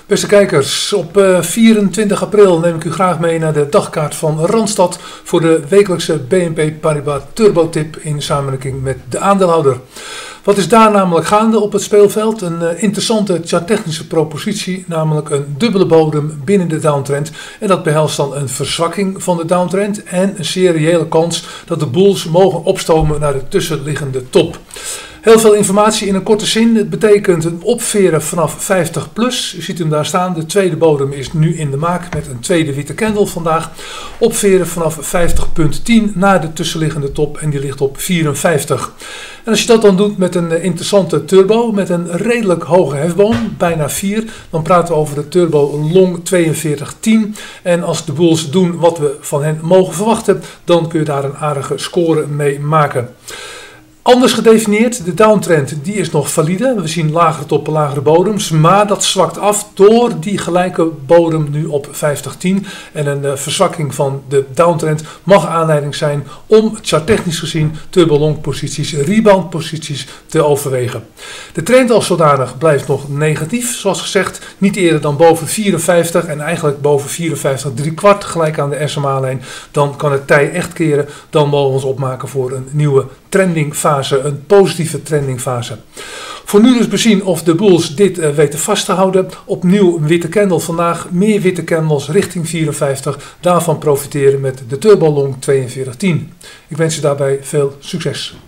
Beste kijkers, op 24 april neem ik u graag mee naar de dagkaart van Randstad voor de wekelijkse BNP Paribas Turbo Tip in samenwerking met de aandeelhouder. Wat is daar namelijk gaande op het speelveld? Een interessante charttechnische propositie, namelijk een dubbele bodem binnen de downtrend. En dat behelst dan een verzwakking van de downtrend en een seriële kans dat de bulls mogen opstomen naar de tussenliggende top. Heel veel informatie in een korte zin. Het betekent een opveren vanaf 50 plus. U ziet hem daar staan. De tweede bodem is nu in de maak met een tweede witte candle vandaag. Opveren vanaf 50,10 naar de tussenliggende top en die ligt op 54. En als je dat dan doet met een interessante turbo, met een redelijk hoge hefboom, bijna 4, dan praten we over de turbo long 42,10. En als de bulls doen wat we van hen mogen verwachten, dan kun je daar een aardige score mee maken. Anders gedefinieerd, de downtrend die is nog valide. We zien lagere toppen, lagere bodems, maar dat zwakt af door die gelijke bodem nu op 50,10. En een verzwakking van de downtrend mag aanleiding zijn om charttechnisch gezien turbo-long posities, rebound posities te overwegen. De trend als zodanig blijft nog negatief, zoals gezegd, niet eerder dan boven 54 en eigenlijk boven 54,75 gelijk aan de SMA-lijn. Dan kan het tij echt keren, dan mogen we ons opmaken voor een nieuwe trendingfase, een positieve trendingfase. Voor nu dus bezien of de bulls dit weten vast te houden. Opnieuw een witte candle vandaag, meer witte candles richting 54. Daarvan profiteren met de turbo long 42,10. Ik wens je daarbij veel succes.